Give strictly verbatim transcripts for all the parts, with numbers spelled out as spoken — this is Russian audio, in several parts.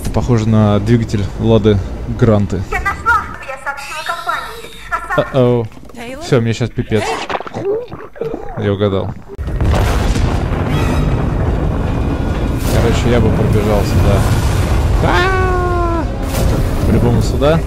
Это похоже на двигатель Лады Гранты. Я нашла, что я сообщила компании. А-оу. Все, мне сейчас пипец. Я угадал. Короче, я бы пробежал сюда. А-а-а! По-любому сюда.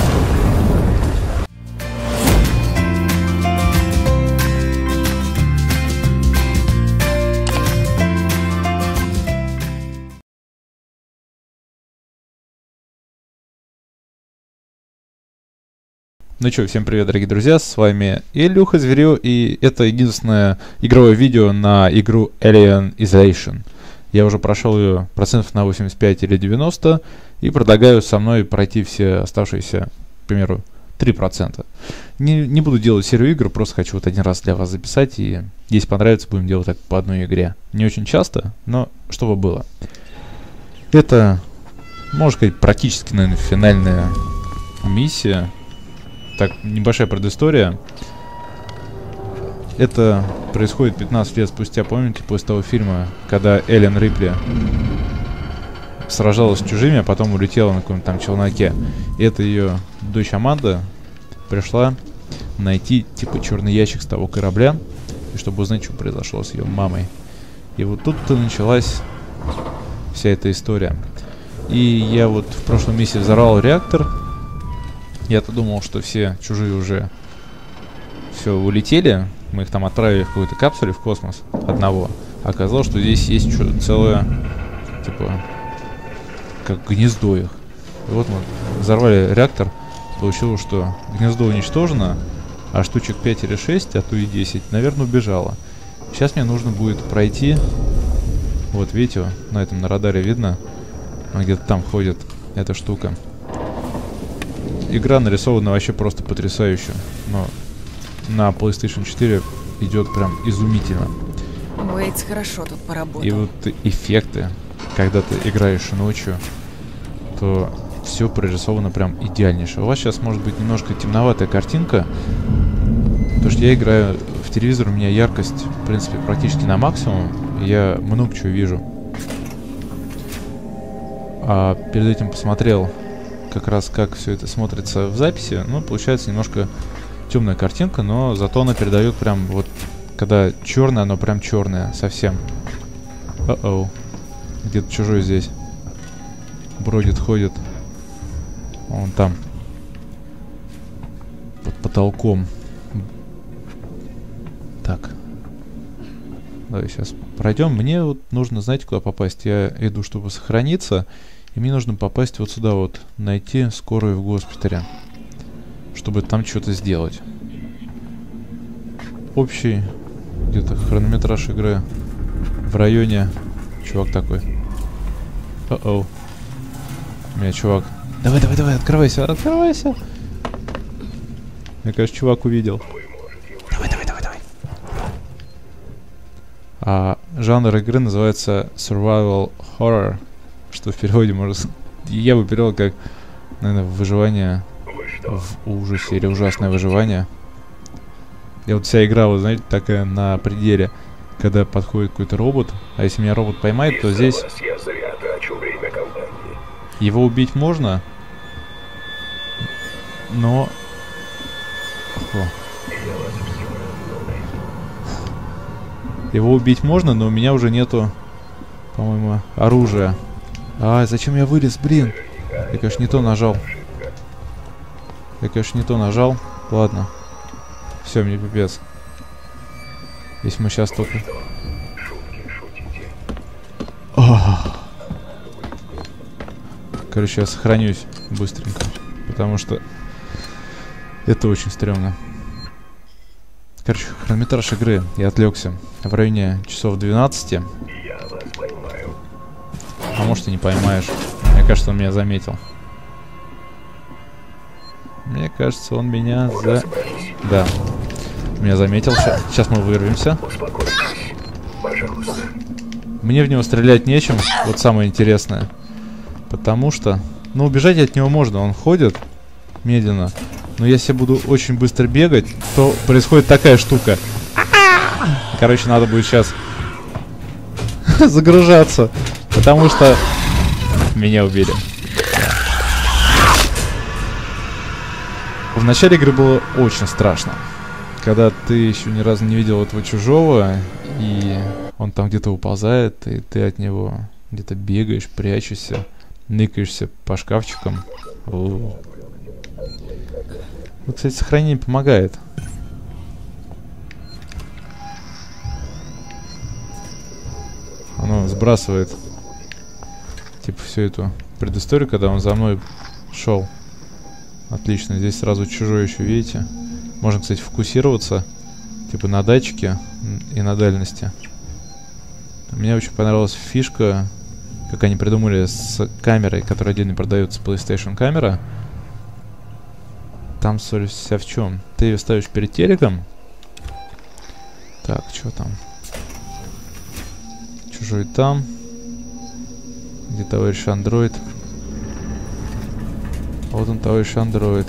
Ну чё, всем привет, дорогие друзья, с вами Илюха Зверю, и это единственное игровое видео на игру Alien Isolation. Я уже прошел ее процентов на восемьдесят пять или девяносто, и предлагаю со мной пройти все оставшиеся, к примеру, три процента. Не, не буду делать серию игр, просто хочу вот один раз для вас записать, и если понравится, будем делать так по одной игре. Не очень часто, но чтобы было. Это, можно сказать, практически, наверное, финальная миссия. Так, небольшая предыстория. Это происходит пятнадцать лет спустя, помните, после того фильма, когда Эллен Рипли сражалась с чужими, а потом улетела на каком-то там челноке. И это ее дочь Аманда пришла найти, типа, черный ящик с того корабля, и чтобы узнать, что произошло с ее мамой. И вот тут-то началась вся эта история. И я вот в прошлом месяце взорвал реактор. Я-то думал, что все чужие уже все улетели. Мы их там отправили в какой-то капсуле в космос одного. А оказалось, что здесь есть что-то целое, типа, как гнездо их. И вот мы взорвали реактор. Получилось, что гнездо уничтожено, а штучек пять или шесть, а то и десять, наверное, убежало. Сейчас мне нужно будет пройти. Вот, видите, на этом на радаре видно, где-то там ходит эта штука. Игра нарисована вообще просто потрясающе, но на PlayStation четыре идет прям изумительно. Уэйтс хорошо тут поработал. И вот эффекты, когда ты играешь ночью, то все прорисовано прям идеальнейше. У вас сейчас может быть немножко темноватая картинка, потому что я играю в телевизор, у меня яркость, в принципе, практически на максимум, и я много чего вижу. А перед этим посмотрел как раз как все это смотрится в записи. Ну, получается немножко темная картинка, но зато она передает прям вот, когда черное, оно прям черное совсем. О-оу. Где-то чужой здесь бродит, ходит. Вон там. Под потолком. Так. Давай сейчас пройдем. Мне вот нужно, знаете, куда попасть? Я иду, чтобы сохраниться. И мне нужно попасть вот сюда вот, найти скорую в госпитале, чтобы там что-то сделать. Общий где-то хронометраж игры в районе... Чувак такой. О-оу. У меня чувак... Давай, давай, давай, открывайся, открывайся. Мне кажется, чувак увидел. Давай, давай, давай, давай. А жанр игры называется Survival Horror. Что в переводе может... Я бы перевел как, наверное, выживание в ужасе или ужасное выживание. И вот вся игра, вот знаете, такая на пределе. Когда подходит какой-то робот, а если меня робот поймает, то здесь... Его убить можно, но... О. Его убить можно, но у меня уже нету, по-моему, оружия. А, зачем я вылез, блин? Я, конечно, не то нажал. Я, конечно, не то нажал. Ладно. Все, мне пипец. Если мы сейчас только... О! Короче, я сохранюсь быстренько. Потому что это очень стрёмно. Короче, хронометраж игры. Я отвлекся. В районе часов двенадцати. А может, и не поймаешь. Мне кажется, он меня заметил. Мне кажется, он меня за... Да. Меня заметил. Сейчас мы вырвемся. Мне в него стрелять нечем. Вот самое интересное. Потому что... Ну, убежать от него можно. Он ходит медленно. Но если я буду очень быстро бегать, то происходит такая штука. Короче, надо будет сейчас загружаться. Потому что Меня убили. В начале игры было очень страшно. Когда ты еще ни разу не видел этого чужого, и он там где-то уползает, и ты от него где-то бегаешь, прячешься, ныкаешься по шкафчикам. О. Вот, кстати, сохранение помогает. Оно сбрасывает типа всю эту предысторию, когда он за мной шел. Отлично, здесь сразу чужой еще, видите? Можно, кстати, фокусироваться типа на датчике и на дальности. Мне очень понравилась фишка, как они придумали с камерой, которая отдельно продается, PlayStation камера. Там соль вся в чем? Ты ее ставишь перед телеком. Так, что там? Чужой там. Где товарищ андроид? Вот он, товарищ андроид.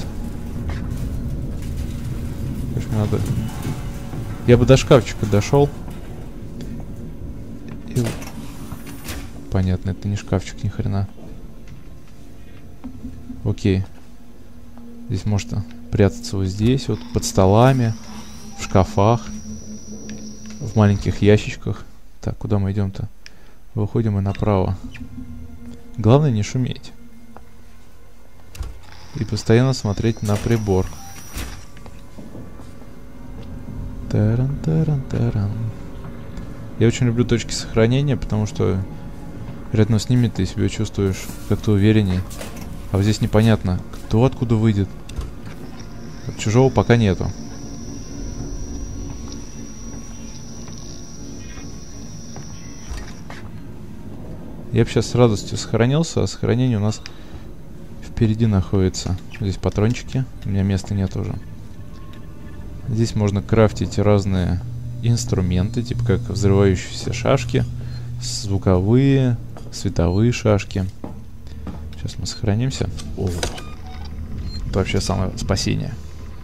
Надо. Я бы до шкафчика дошел. И... Понятно, это не шкафчик, ни хрена. Окей. Здесь можно прятаться вот здесь, вот под столами, в шкафах, в маленьких ящичках. Так, куда мы идем-то? Выходим и направо. Главное не шуметь. И постоянно смотреть на прибор. Таран, таран, таран. Я очень люблю точки сохранения, потому что рядом с ними ты себя чувствуешь как-то увереннее. А вот здесь непонятно, кто откуда выйдет. Вот чужого пока нету. Я бы сейчас с радостью сохранился, а сохранение у нас впереди находится. Здесь патрончики, у меня места нет уже. Здесь можно крафтить разные инструменты, типа как взрывающиеся шашки, звуковые, световые шашки. Сейчас мы сохранимся. О, это вообще самое спасение.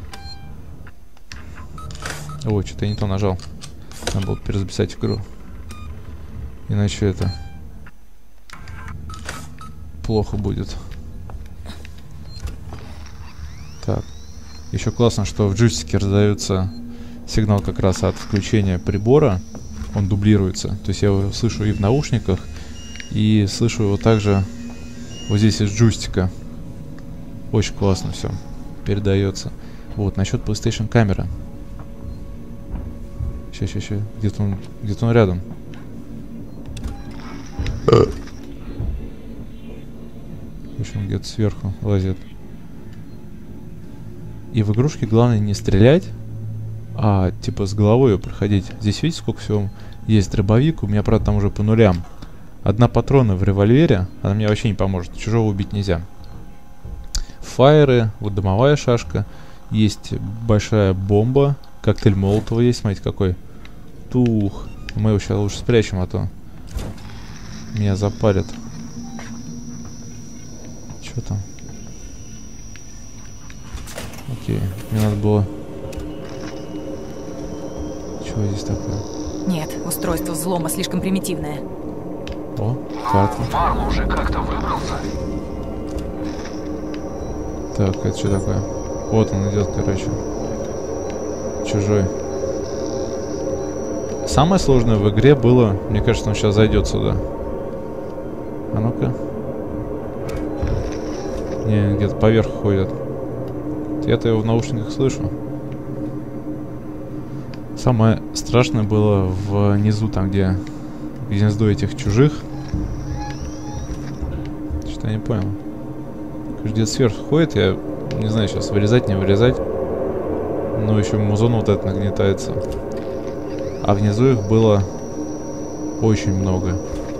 О, что-то я не то нажал. Надо было перезаписать игру. Иначе это плохо будет. Так. Еще классно, что в джойстике раздается сигнал как раз от включения прибора. Он дублируется. То есть я его слышу и в наушниках, и слышу его также вот здесь из джойстика. Очень классно все передается. Вот, насчет PlayStation камеры. Сейчас, сейчас, сейчас. Где-то он, где-то он рядом. В общем, где-то сверху лазит. И в игрушке главное не стрелять, а типа с головой ее проходить. Здесь видите, сколько всего есть дробовик. У меня, правда, там уже по нулям. Одна патрона в револьвере, она мне вообще не поможет. Чужого убить нельзя. Фаеры, вот дымовая шашка. Есть большая бомба. Коктейль Молотова есть, смотрите, какой. Тух. Мы его сейчас лучше спрячем, а то меня запарят. Что там? Окей, мне надо было... Чего здесь такое? Нет, устройство взлома слишком примитивное. О, карта. Марл уже как-то выбрался. Так, это что такое? Вот он идет, короче. Чужой. Самое сложное в игре было... Мне кажется, он сейчас зайдет сюда. А ну-ка. Не, где-то поверху ходит. Я-то его в наушниках слышу. Самое страшное было внизу, там где гнездо этих чужих. Что-то я не понял. Где-то сверху ходит, я не знаю сейчас, вырезать, не вырезать. Но еще музон вот этот нагнетается. А внизу их было очень много.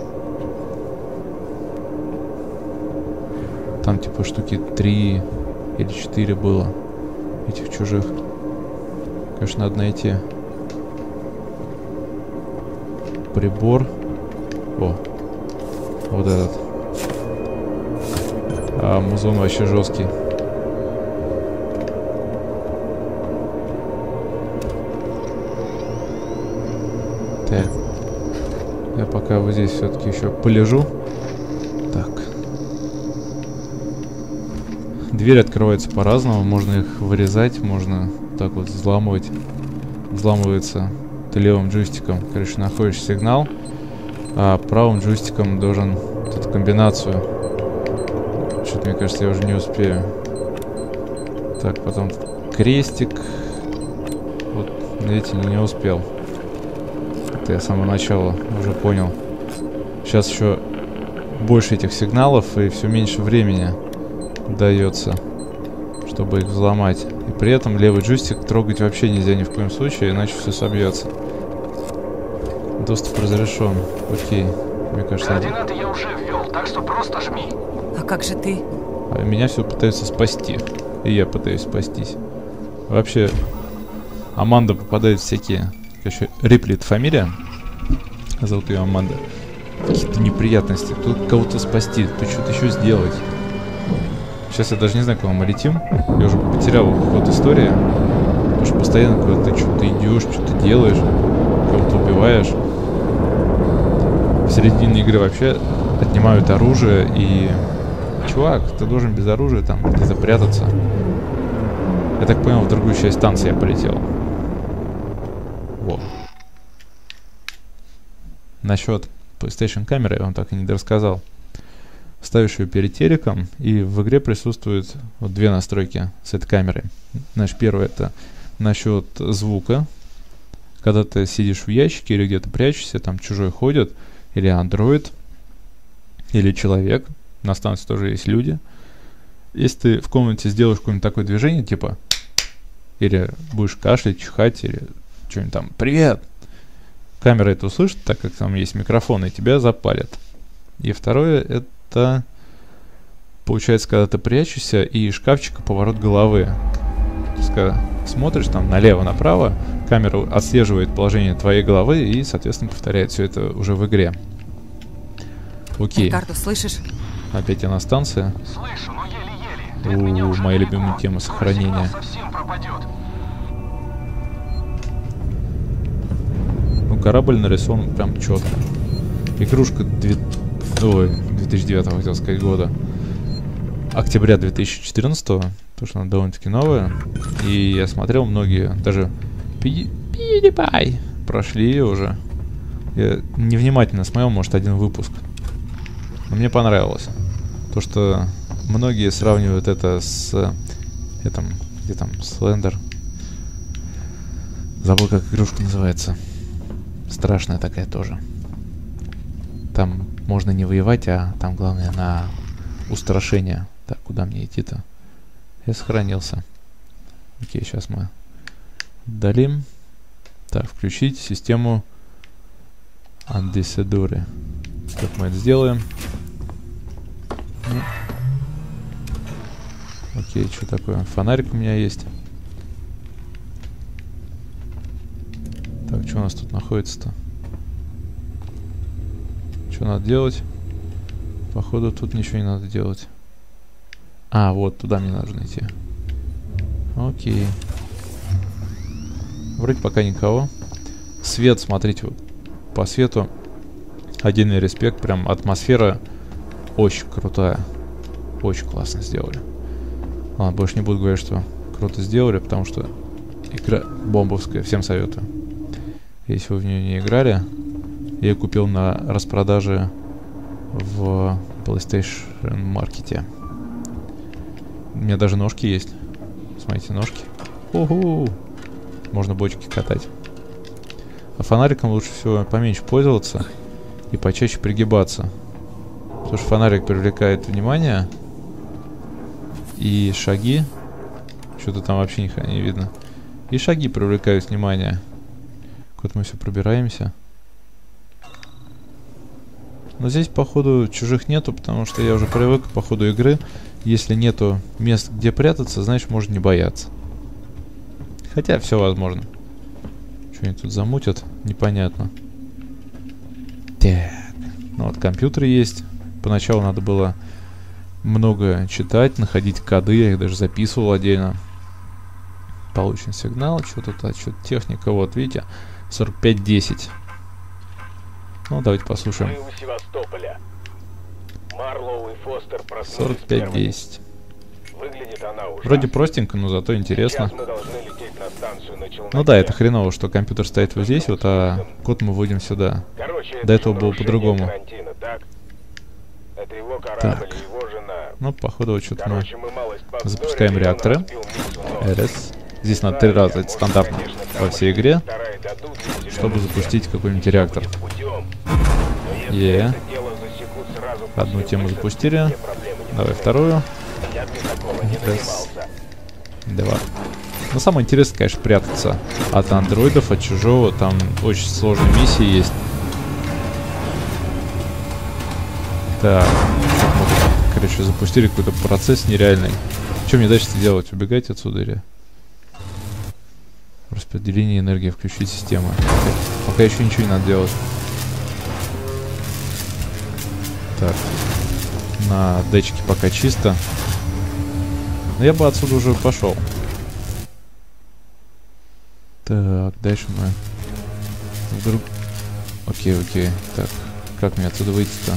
Там типа штуки три или четыре было этих чужих. Конечно, надо найти прибор. О, вот этот. А музон вообще жесткий. Так. Я пока вот здесь все-таки еще полежу. Так. Двери открываются по-разному. Можно их вырезать, можно так вот взламывать. Взламывается ты левым джойстиком, короче, находишь сигнал, а правым джойстиком должен эту комбинацию. Что-то, мне кажется, я уже не успею. Так, потом крестик. Вот, видите, не успел. Это я с самого начала уже понял. Сейчас еще больше этих сигналов и все меньше времени дается, чтобы их взломать. И при этом левый джойстик трогать вообще нельзя ни в коем случае, иначе все собьется. Доступ разрешен. Окей. Мне кажется... Координаты я уже ввел, так что просто жми. А как же ты? А меня все пытаются спасти. И я пытаюсь спастись. Вообще, Аманда попадает в всякие... Короче, Рипли — это фамилия. Зовут ее Аманда. Какие-то неприятности. Тут кого-то спасти, тут что-то еще сделать. Сейчас я даже не знаю, куда мы летим. Я уже потерял ход истории. Потому что постоянно куда-то что-то идешь, что-то делаешь, кого-то убиваешь. В середине игры вообще отнимают оружие и... Чувак, ты должен без оружия там где-то прятаться. Я так понял, в другую часть станции я полетел. Во. Насчет PlayStation камеры я вам так и не дорассказал. Ставишь ее перед телеком, и в игре присутствуют вот две настройки с этой камерой. Значит, первое — это насчет звука. Когда ты сидишь в ящике или где-то прячешься, там чужой ходит, или андроид, или человек. На станции тоже есть люди. Если ты в комнате сделаешь какое-нибудь такое движение, типа, или будешь кашлять, чихать, или что-нибудь там, «Привет!», камера это услышит, так как там есть микрофон, и тебя запалят. И второе — это, получается, когда ты прячешься, и шкафчика поворот головы. То есть, когда смотришь там налево-направо, камера отслеживает положение твоей головы и, соответственно, повторяет все это уже в игре. Окей. Рикардо, слышишь? Опять она станция. Слышу, но еле-еле. У, моя любимая тема сохранения. Совсем пропадет. Ну, корабль нарисован прям четко. Игрушка две... Ой, две тысячи девятого, хотел сказать, года. Октября две тысячи четырнадцатого. Потому что она довольно-таки новая. И я смотрел, многие, даже PewDiePie прошли ее уже. Я невнимательно смотрел, может, один выпуск. Но мне понравилось. То, что многие сравнивают это с... Этим, где там, Слендер. Забыл, как игрушка называется. Страшная такая тоже. Там можно не воевать, а там главное на устрашение. Так, куда мне идти-то? Я сохранился. Окей, сейчас мы удалим. Так, включить систему Андесидуры. Как мы это сделаем? Ну. Окей, что такое? Фонарик у меня есть. Так, что у нас тут находится-то? Что надо делать? Походу, тут ничего не надо делать. А, вот, туда мне нужно идти. Окей. Вроде пока никого. Свет, смотрите, вот, по свету отдельный респект. Прям атмосфера очень крутая. Очень классно сделали. Ладно, больше не буду говорить, что круто сделали, потому что игра бомбовская. Всем советую. Если вы в нее не играли, я ее купил на распродаже в PlayStation маркете. У меня даже ножки есть. Смотрите, ножки. Уху! Можно бочки катать. А фонариком лучше всего поменьше пользоваться и почаще пригибаться. Потому что фонарик привлекает внимание. И шаги. Что-то там вообще ни не видно. И шаги привлекают внимание. Вот мы все пробираемся. Но здесь, походу, чужих нету, потому что я уже привык по ходу игры. Если нету мест, где прятаться, значит, можно не бояться. Хотя все возможно. Что они тут замутят, непонятно. Так. Ну вот компьютер есть. Поначалу надо было много читать, находить коды. Я их даже записывал отдельно. Получен сигнал. Что тут? А что техника? Вот, видите? сорок пять десять. Ну, давайте послушаем. Мы у Севастополя. Марлоу и Фостер проснулись сорок пять десять. Выглядит Вроде простенько, но зато интересно. Ну да, это хреново, что компьютер стоит вот здесь, вот, а код мы вводим сюда. До этого было по-другому. Так. Ну, походу, вот что-то мы запускаем реакторы. РС. Здесь надо три раза, это стандартно во всей игре, чтобы запустить какой-нибудь реактор. Е. Одну тему запустили. Давай вторую. Раз. Два. Но самое интересное, конечно, прятаться от андроидов, от чужого. Там очень сложные миссии есть. Так. Короче, запустили какой-то процесс нереальный. Что мне дальше делать? Убегать отсюда или... Распределение энергии, включить систему. Пока еще ничего не надо делать. Так. На датчике пока чисто. Но я бы отсюда уже пошел. Так, дальше мы... Вдруг... Окей, окей. Так, как мне отсюда выйти-то?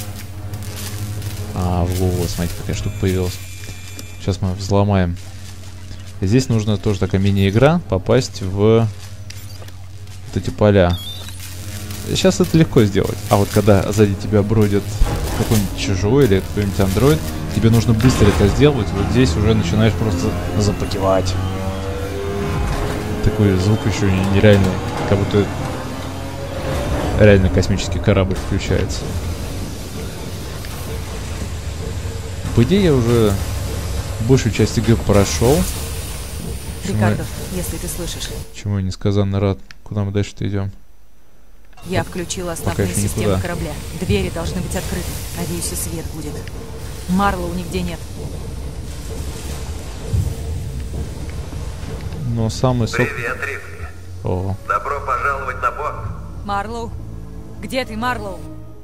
А, вот, смотрите, какая штука появилась. Сейчас мы взломаем. Здесь нужно тоже такая мини-игра, попасть в вот эти поля. Сейчас это легко сделать. А вот когда сзади тебя бродит какой-нибудь чужой или какой-нибудь андроид, тебе нужно быстро это сделать. Вот здесь уже начинаешь просто запотевать. Такой звук еще нереальный. Как будто реально космический корабль включается. По идее, я уже большую часть игры прошел. Рикардо, если ты слышишь. Чему я несказанно рад. Куда мы дальше-то идем? Я включила основные системы никуда. корабля. Двери должны быть открыты. Надеюсь, и свет будет. Марлоу нигде нет. Но самый сок... Привет, Рипли. О. Добро пожаловать на борт. Марлоу? Где ты, Марлоу?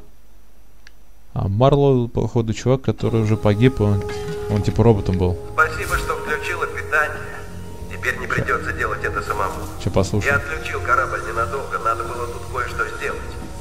А Марлоу, походу, чувак, который уже погиб, он, он типа роботом был. Спасибо, что включила питание. Теперь не придется делать это самому. Че, послушай. Я отключил корабль ненадолго, надо было тут кое-что сделать.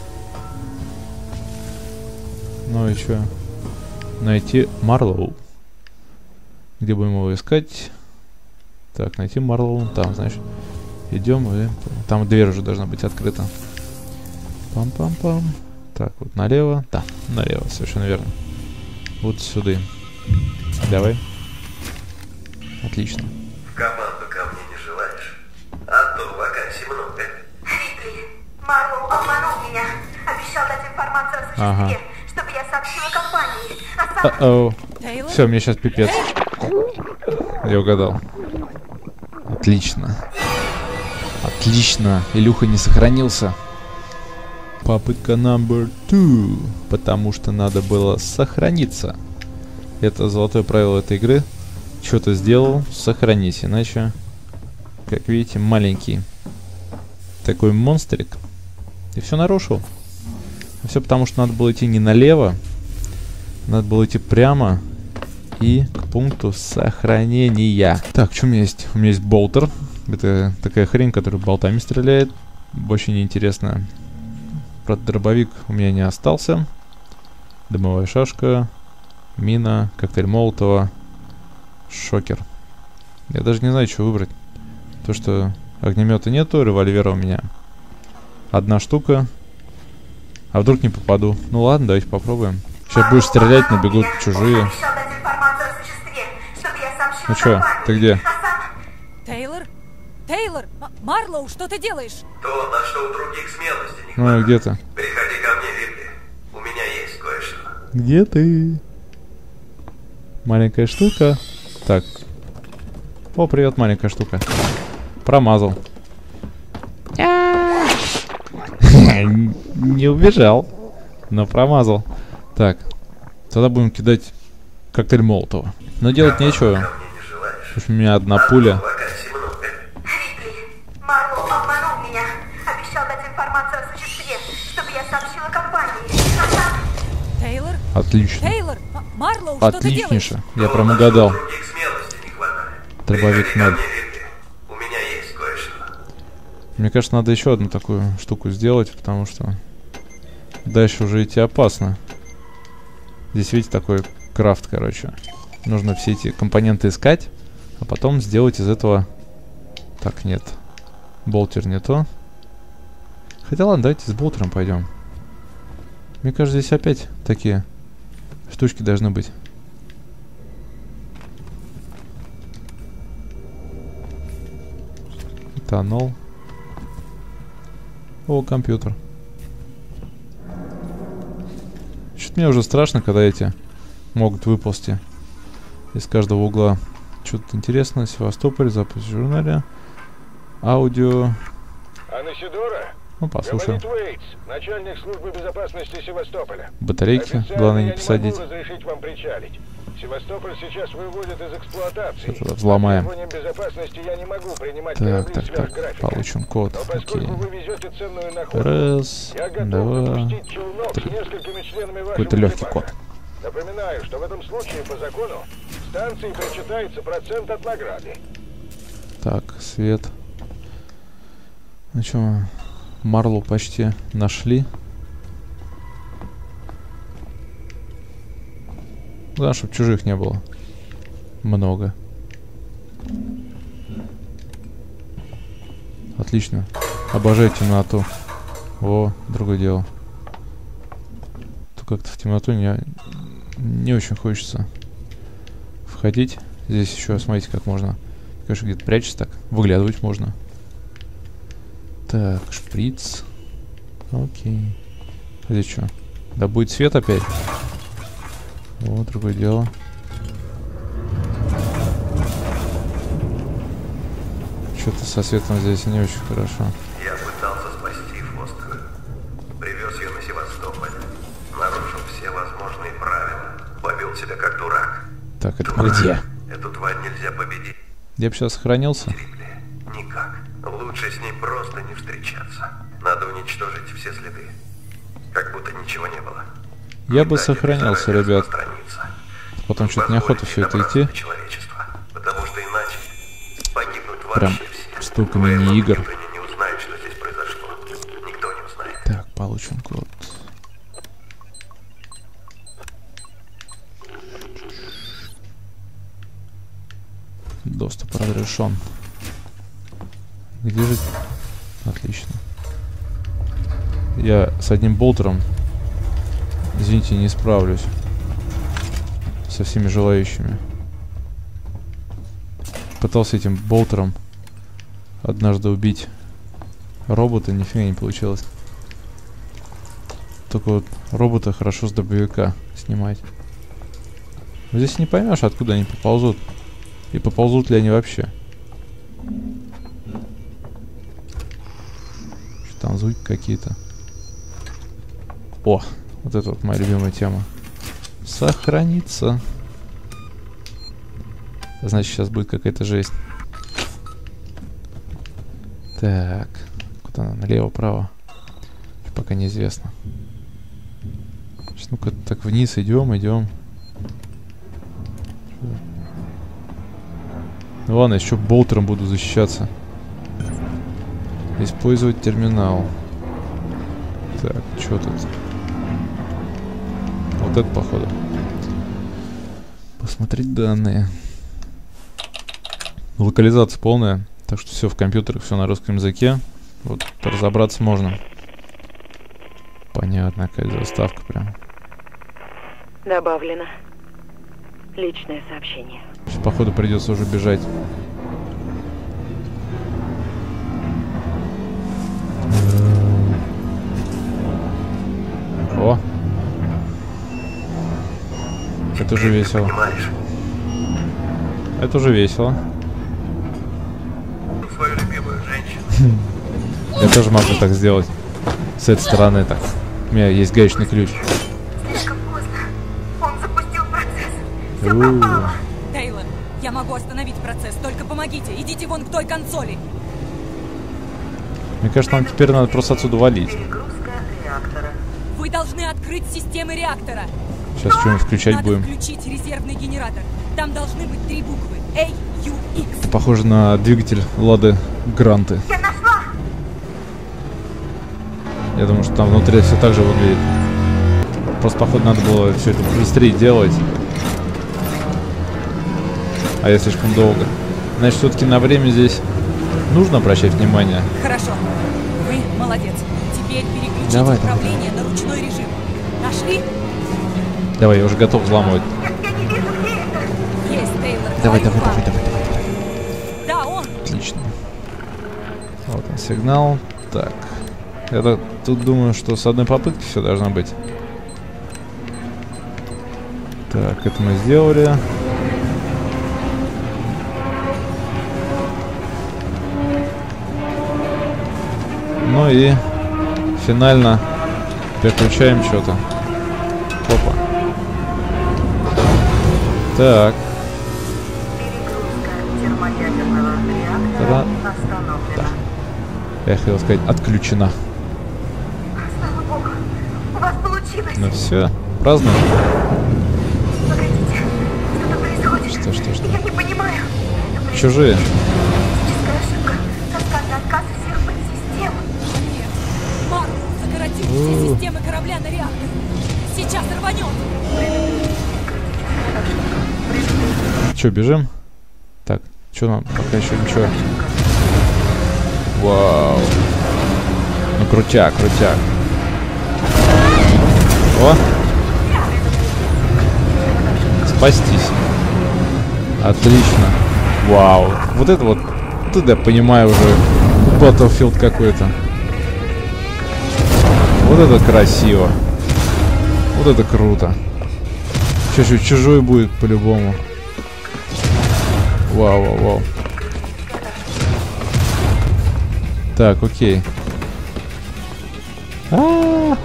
Ну и чё? Найти Марлоу. Где будем его искать? Так, найти Марлоу. Там, значит. Идем и... Там дверь уже должна быть открыта. Пам-пам-пам. Так, вот налево. Да, налево, совершенно верно. Вот сюда. Давай. Отлично. В команду ко мне не желаешь? А то вакансий много. Рипли, Марлоу обманул меня. Обещал дать информацию о существе, Ага. чтобы я сообщила компании. А сам... О-оу. Тейлор? Все, мне сейчас пипец. Я угадал. Отлично. Отлично. Илюха не сохранился. Попытка номер два. Потому что надо было сохраниться. Это золотое правило этой игры. Что-то сделал, сохранись. Иначе, как видите, маленький такой монстрик. И все нарушил. Все потому, что надо было идти не налево. Надо было идти прямо. И к пункту сохранения. Так, что у меня есть? У меня есть болтер. Это такая хрень, которая болтами стреляет. Очень неинтересно. Правда, дробовик у меня не остался. Дымовая шашка. Мина. Коктейль Молотова. Шокер. Я даже не знаю, что выбрать. То, что огнемета нету, револьвера у меня одна штука. А вдруг не попаду? Ну ладно, давайте попробуем. Сейчас будешь стрелять, набегут чужие. Ну чё, ты где? Тейлор? Тейлор! М- Марлоу, что ты делаешь? То, на что у других смелости не Ну хватает. где ты? Приходи ко мне, Рипли. У меня есть кое-что. Где ты? Маленькая штука. Так. О, привет, маленькая штука. Промазал. Не убежал, но промазал. Так. Тогда будем кидать коктейль Молотова. Но делать нечего. Ко мне не желаешь? Потому что у меня одна пуля. Вакансий много. Рипли, Марлоу обманул меня. Обещал дать информацию о существе, чтобы я сообщила компании. А сам... Тейлор? Отлично. Тейлор! М- Марлоу, что ты делаешь? Отличнейше. Я То, прям на что угадал. у других смелости не хватает. Дробовик Приходи ко ноль. мне, Рипли. У меня есть кое-что. Мне кажется, надо еще одну такую штуку сделать, потому что дальше уже идти опасно. Здесь, видите, такой крафт, короче. нужно все эти компоненты искать, а потом сделать из этого... Так, нет. Болтер не то. Хотя ладно, давайте с болтером пойдем. Мне кажется, здесь опять такие штучки должны быть. Этанол. О, компьютер. Что-то мне уже страшно, когда эти могут выползти из каждого угла. Что-то интересное. Севастополь, запись в журнале. Аудио. Анасидора? Ну, послушаем. Говорит Уэйтс, начальник службы безопасности Севастополя. Батарейки. Главное не посадить. Я не могу разрешить вам причалить. Севастополь сейчас выводят из эксплуатации. Что-то взломаем. По требованиям безопасности я не могу принимать Так, корабли так, сверх так. графика. Получим код. Но Окей. поскольку вы везете ценную находку, Раз, я готов два, запустить челнок с несколькими членами вашего какой-то легкий экипажа. код. Напоминаю, что в этом случае по закону станции причитается процент от награды. Так, свет. Ну что, Марлу почти нашли. Да, чтобы чужих не было. Много. Отлично. Обожаю темноту. О, другое дело. Тут как-то в темноту не, не очень хочется входить. Здесь еще, смотрите, как можно. Конечно, где-то прячется так. Выглядывать можно. Так, шприц. Окей. А здесь что? Да будет свет опять? Вот, другое дело. Что-то со светом здесь не очень хорошо. Я пытался спасти Фостера. Привез ее на Севастополь. Нарушил все возможные правила. Повел себя как дурак. Так, это Дурак. где? Эту тварь нельзя победить. Я бы сейчас сохранился. Трипли. Никак. Лучше с ней просто не встречаться. Надо уничтожить все следы. Как будто ничего не было. Я бы Дайте сохранялся, Израилю ребят. распространиться. Потом что-то неохота Позвольте все это добраться идти. до человечества, потому что иначе погибнут Прям вообще все. столько Вы мини-игр. никто не узнает, что здесь произошло. Никто не узнает. Так, получим код. Доступ разрешен. Где же... Отлично. Я с одним болтером, извините, не справлюсь со всеми желающими. Пытался этим болтером однажды убить робота, нифига не получилось. Только вот робота хорошо с дробовика снимать. Но здесь не поймешь, откуда они поползут. И поползут ли они вообще. Что там звуки какие-то. О, вот это вот моя любимая тема. Сохраниться. Значит, сейчас будет какая-то жесть. Так. Куда она? Налево, право. Пока неизвестно. Сейчас, ну-ка, так вниз идем, идем. Ну ладно, еще болтером буду защищаться. Использовать терминал. Так, что тут? Вот это, походу. Посмотреть данные. Локализация полная. Так что все в компьютерах, все на русском языке. Вот, разобраться можно. Понятно, какая заставка прям. Добавлено. Личное сообщение. Сейчас, походу, придется уже бежать. О! Это уже весело. Понимаешь? Это уже весело. Свою любимую женщину. Я тоже могу так сделать. С этой стороны так. У меня есть гаечный ключ. Слишком поздно. Он запустил процесс. Все У-у-у. пропало. Тейлор, я могу остановить процесс, только помогите. Идите вон к той консоли. Мне кажется, нам теперь надо просто отсюда валить. Перегрузка реактора. Вы должны открыть системы реактора. Сейчас что-нибудь включать Надо будем. включить резервный генератор. Там должны быть три буквы. A, U, X. Это похоже на двигатель Лады Гранты. Я нашла. Я думаю, что там внутри все так же выглядит. Просто, походу, надо было все это быстрее делать. А я слишком долго. Значит, все-таки на время здесь нужно обращать внимание. Хорошо. Вы молодец. Теперь переключите Давай, управление на ручной режим. Нашли? Давай, я уже готов взламывать. Есть, Тейлор. Давай, говорю давай, вам. давай, давай, давай. Да, он. Отлично. Вот он, сигнал. Так. Я так, тут думаю, что с одной попытки все должно быть. Так, это мы сделали. Ну и финально переключаем что-то. Опа. Так. Перегрузка термоядерного реактора Да. остановлена. Я хотел сказать, отключена. Слава богу, у вас получилось. Ну все, празднуем. Погодите, что-то происходит. Что, что, что? Я не понимаю. Чужие. Критическая ошибка. Раскатный отказ всех подсистем. Нет. Марк, закоротил все системы корабля на реактор. Сейчас рванет. Че, бежим? Так, что нам? Пока еще ничего. Вау. Ну, крутяк, крутяк. О! Спастись. Отлично. Вау. Вот это вот, тут я понимаю уже, Battlefield какой-то. Вот это красиво. Вот это круто. Чуть-чуть чужой будет по-любому. Вау, вау, вау. Так, окей. А-а-а.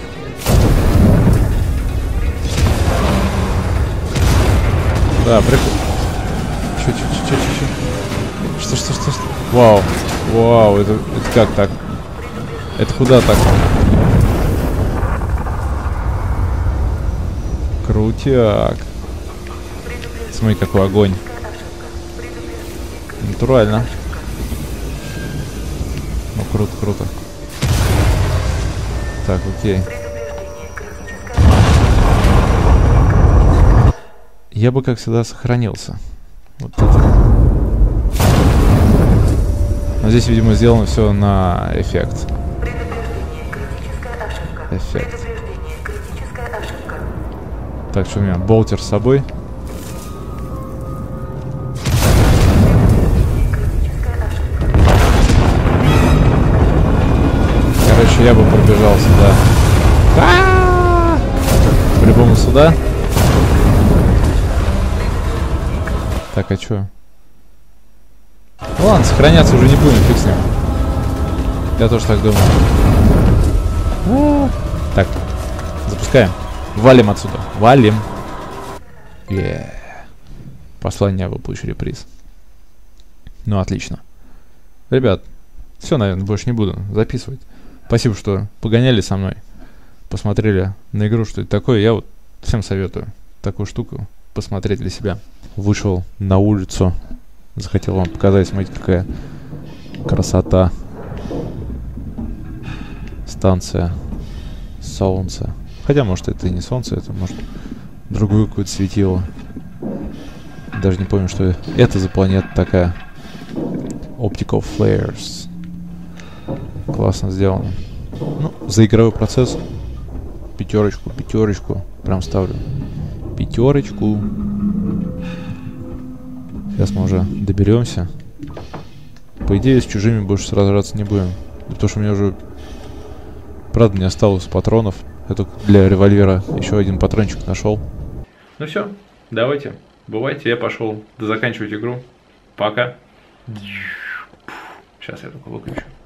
Да, прикольно. Чё, чё, чё, чё, чё, чё? Что, что, что, что? Вау. Вау, это, это как так? Это куда так? Крутяк. Смотри, какой огонь. Натурально. Ну, круто, круто. Так, окей. Я бы, как всегда, сохранился. Вот это. Но здесь, видимо, сделано все на эффект. Эффект. Так, что у меня? Болтер с собой. Короче, я бы пробежался, да. А-а-а! По-любому сюда. Так, а чё? Ну ладно, сохраняться уже не будем, фиг с ним. Я тоже так думаю. А-а-а. Так, запускаем. Валим отсюда. Валим. Yeah. Послание был получил реприз. Ну, отлично. Ребят, все, наверное, больше не буду записывать. Спасибо, что погоняли со мной. Посмотрели на игру, что это такое. Я вот всем советую такую штуку посмотреть для себя. Вышел на улицу. Захотел вам показать, смотрите, какая красота. Станция солнца. Хотя, может, это и не солнце, это, может, другое какое-то светило. Даже не помню, что это за планета такая. Optical Flares. Классно сделано. Ну, за игровой процесс пятерочку, пятерочку. Прям ставлю. Пятерочку. Сейчас мы уже доберемся. По идее, с чужими больше сражаться не будем. Потому что у меня уже, правда, не осталось патронов. Я только для револьвера еще один патрончик нашел. Ну все, давайте. Бывайте, я пошел заканчивать игру. Пока. Сейчас я только выключу.